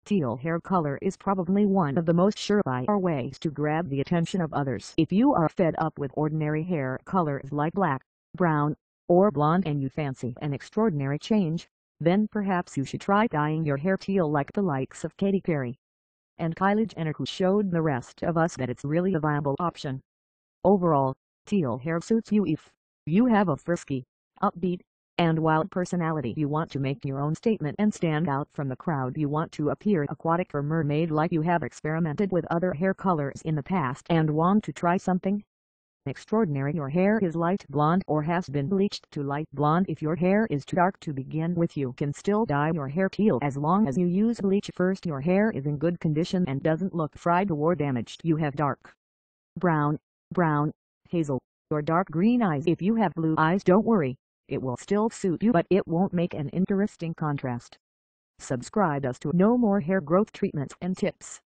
Teal hair color is probably one of the most surefire ways to grab the attention of others. If you are fed up with ordinary hair colors like black, brown, or blonde and you fancy an extraordinary change, then perhaps you should try dyeing your hair teal like the likes of Katy Perry and Kylie Jenner, who showed the rest of us that it's really a viable option. Overall, teal hair suits you if you have a frisky, upbeat, and wild personality. You want to make your own statement and stand out from the crowd. You want to appear aquatic or mermaid-like. You have experimented with other hair colors in the past and want to try something extraordinary. Your hair is light blonde or has been bleached to light blonde. If your hair is too dark to begin with, you can still dye your hair teal as long as you use bleach first. Your hair is in good condition and doesn't look fried or damaged. You have dark brown, hazel, or dark green eyes. If you have blue eyes, don't worry, it will still suit you, but it won't make an interesting contrast. Subscribe us to know more hair growth treatments and tips.